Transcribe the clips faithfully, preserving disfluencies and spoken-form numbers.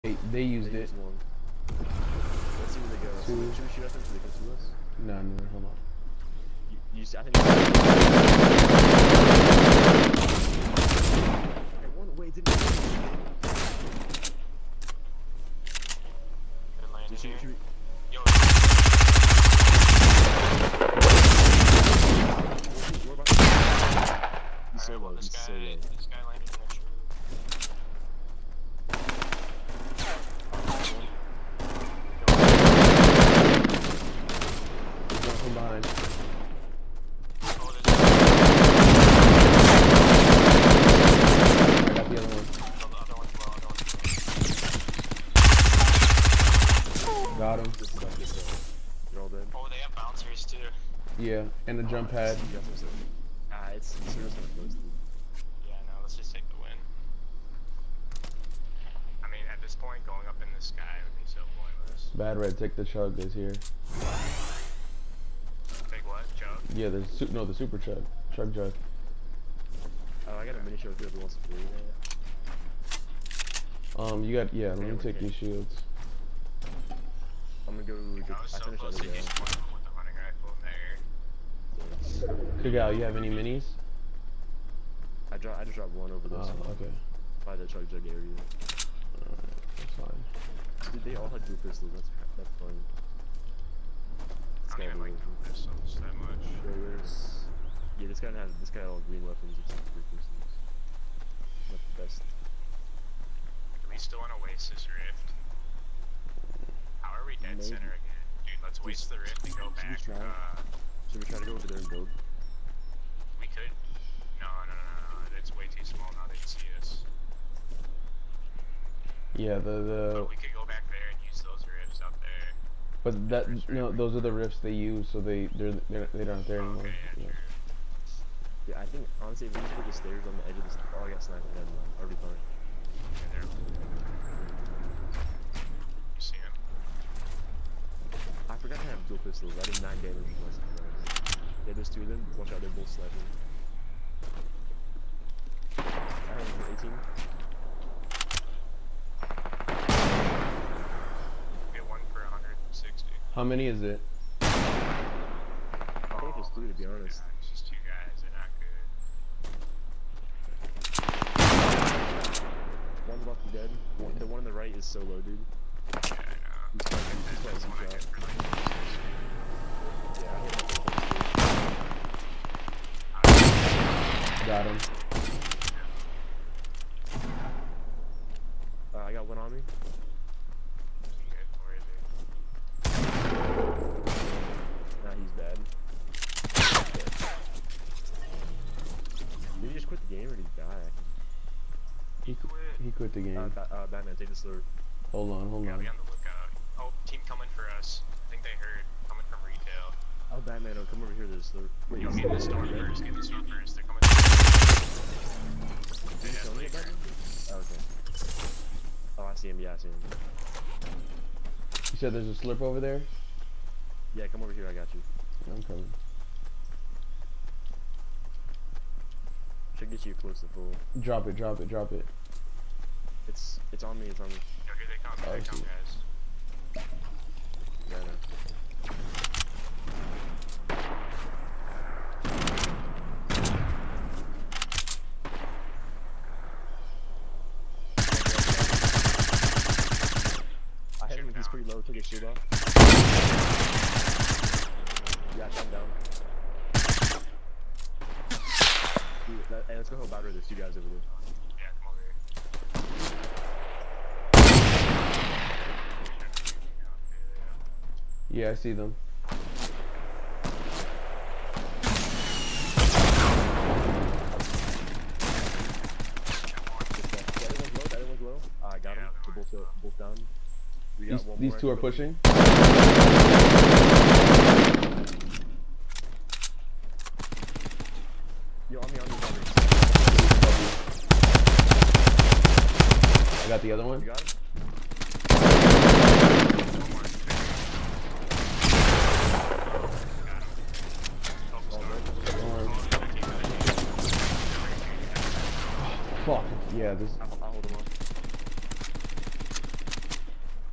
They, they used They it. used one. Let's see where they go. Two. Should we shoot at them so they come to us? No, no, hold on. You, you see, I think. Hey, one way didn't. They're landing Should, here. should we, Yo, we're about He's so alright, well, low. this He's guy, so low. this guy landed in the tree. There's one from behind. Oh, there's I got the other one. the other one's low, other one's low. Got him. This is like this. Uh, they're all dead. Oh, they have bouncers too. Yeah, and a jump pad. You got some stuff. Ah, it's it's serious kind of close, dude. Yeah, no, let's just take the win. I mean, at this point, going up in the sky would be so pointless. Bad Red, take the chug is here. Take what? Jug? Yeah, there's su no the super chug. Chug jug. Oh, I got a mini show if whoever wants to play that. Um, you got yeah. Let me Yeah, take okay. these shields. I'm gonna go. I was I so finished close that to over hitting there. one of them with the hunting rifle in the air. Kugal, you have any minis? I dropped. I just dropped one over Oh, this. okay. By the chug jug area. Alright, that's fine. Dude, they all had dual pistols. That's that's fun. This I guy don't even like really- dual pistols that much. Yeah, there's- yeah, this guy has this guy had all green weapons except for pistols. Not the best. Are we still on Oasis Rift? How are we dead Maybe. center again? Dude, let's waste the rift and go Should we back. try? Uh, Should we try to go over there and build? we could. No, no, no, no, no. It's way too small now. They can see us. Yeah, the the But we could go back there and use those rifts up there. but that you know those are the rifts they use, so they they're, they're they aren't there anymore. Okay, yeah, Yeah. true. Yeah, I think honestly, if we just put the stairs on the edge of the. Oh, I got sniped. Never mind. Already fine. Okay, there. You see him? I forgot to have dual pistols. I did nine damage with my supplies. Yeah, there's two of them. Watch out, they're both sniping. I have him for eighteen. Get one for one hundred sixty. How many is it? I think it's three to be honest. It's just two guys. They're not good. One's about to be dead. One, the one on the right is so low, dude. Yeah, I know. He's quite, he's quite That's a the one I get shot. for like sixty. Yeah, I hit him for Got him. uh, I got one on me. Good. Where is he? Nah, he's bad. Did he just quit the game or did he die? He qu he quit the Uh, game. ba uh, Batman, take the slurp. Hold on, hold Gotta on. be on the lookout. Oh, team coming for us. I think they heard. Coming from retail. Oh, Batman, oh, come over here to the slurp. Wait, Yo, he's get in the still storm dead? first. Get in the storm first. They're coming. Did you Yeah, kill me, Laker. Batman? Oh, okay. Oh, I see him. Yeah, I see him. You said there's a slip over there? Yeah, come over here. I got you. I'm coming. Should get you close to full. Drop it, drop it, drop it. It's it's on me. It's on me. Yo, here they come. Here Oh, I they come, see. guys. Yeah, I know. I hit him. He's pretty low. Took his shield off. Yeah, I shot him down. Dude, that, hey, let's go help Bowder. There's two guys over there. Yeah, come over here. Yeah, I see them. The other one's low. The other one's low. Uh, I got him. They're both, uh, both down. We got These, one these more. two are pushing. Yo, on me, on me, on me. I got the other one. You got him? Fuck. Yeah, this. I'll, I'll hold him on.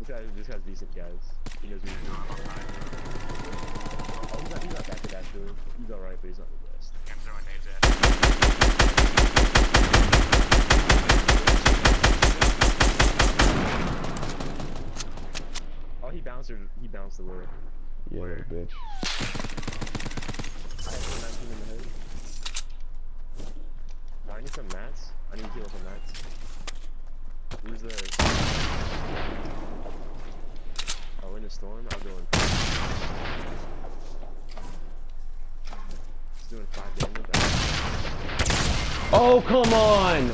This guy, this guy's decent, guys. He knows what he's doing. Oh, he's not, he's not that good, actually. He's alright, but he's not the best. I'm throwing nades at Oh, he bounced her. He bounced away. Yeah, little bitch. I have nineteen in the head. Oh, I need some mats. I need to heal some mats. Who's there? Oh, in a storm? I'll go in. He's doing five damage. Oh, come on!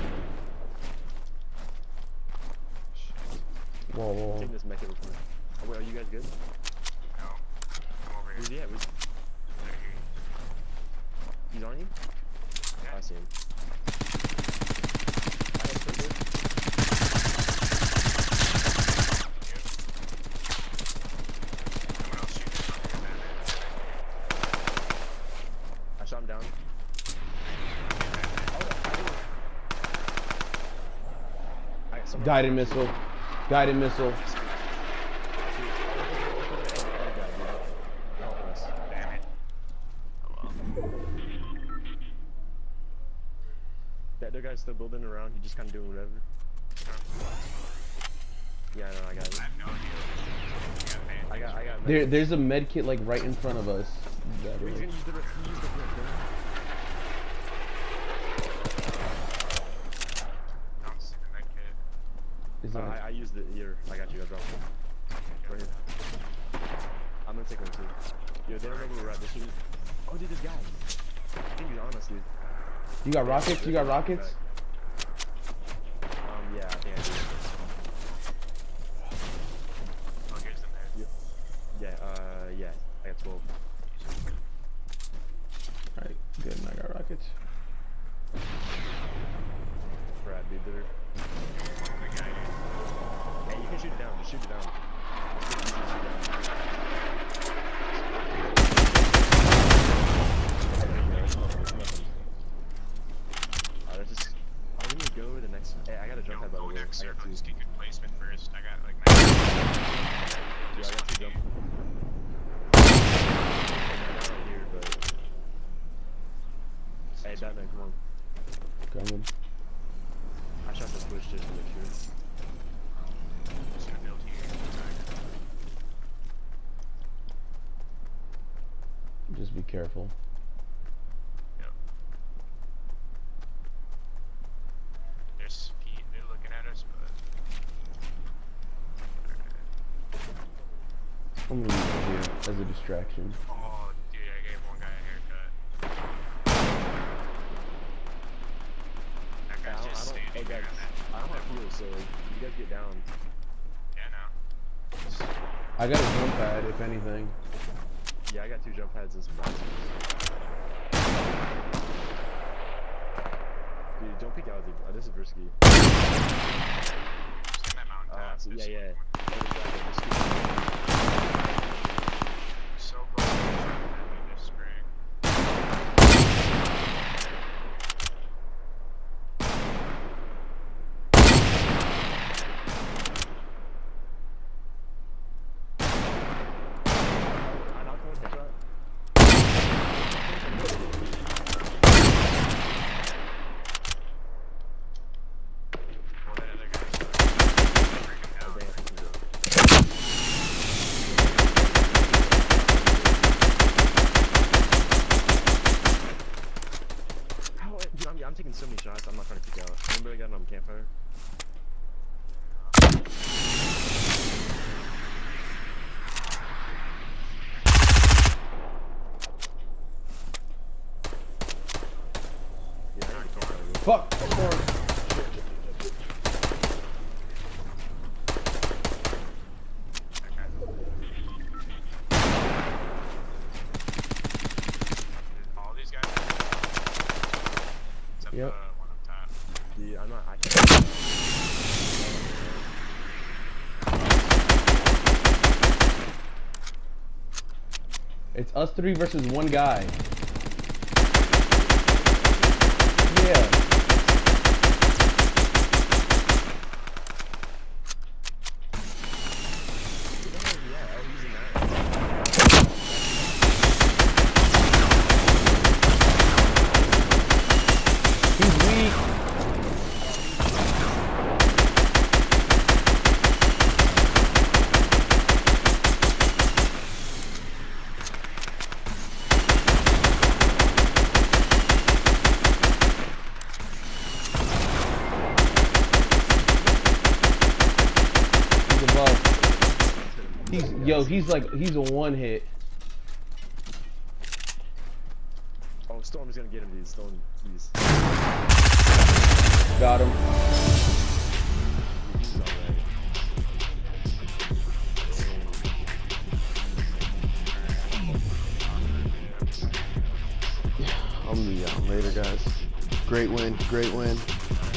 Whoa, whoa, Taking whoa. this mech with me. Oh, wait, are you guys good? No. I'm over Where's here. he at? Where's... He's on you? Yeah. I see him. I have trigger. Someone else shooting from here, Batman. I shot him down. Alright, someone- Guided missile. Guided missile. Damn it. Oh well. That other guy's still building around, he's just kinda doing whatever. Yeah, I know, I got it. I have no idea. I got, I got There, there's a med kit like right in front of us. That He's is- gonna use the, he used the flip, Don't see the med kit. is uh, that- I, I used it here. I got you, I dropped it. Right here. I'm gonna take one too. Yo, they don't know where we're at, they should... Oh, dude, this guy. I think he's on us, dude. You got rockets? You got rockets? Um, yeah, I think I do. Oh, here's the med. Yeah, uh, yeah. I got twelve. Alright, good. I got rockets. Brad, dude, they're... The guy here. Hey, you can shoot it down. Just shoot it down. It's really easy to shoot down. Alright, let's just... Oh, we need to go to the next... Hey, I got a jump Don't pad, by the go way. next I got circle. two. Just get good placement first. I got like Dude, I just got two jump... one Right here, but... Hey, Batman, come on. Coming. I shot the switch just to make sure. I'm just gonna build here. Just be careful. Yep. There's Pete. They're looking at us, but I'm gonna use it here as a distraction. oh, dude, I gave one guy a haircut. That I guy's don't, just I don't, standing hey there guys, on that. I don't have heals, so you guys get down. Yeah, no. I got a jump pad, if anything. Yeah, I got two jump pads and some boxes. Dude, don't peek out, dude. Oh, this is risky. Just in that mountain Uh, top. so, yeah, There's yeah. someone Other side, like, risky. So close to the truck that we just spraying. I knocked one headshot. Well, that other guy's freaking Oh, out. damn, this is it. How, dude, I'm, I'm taking so many shots, I'm not trying to peek out. Anybody got it on campfire? Yeah, I need to campfire. dude. Fuck! That guy's all these guys. Except Yep. the one up top. Dude, I'm not. I can't. It's us three versus one guy. Yeah. He's yo, he's like he's a one hit. Oh, Storm is gonna get him, dude. Storm, please. Got him. He's alright. I'll meet y'all later, guys. Great win, great win.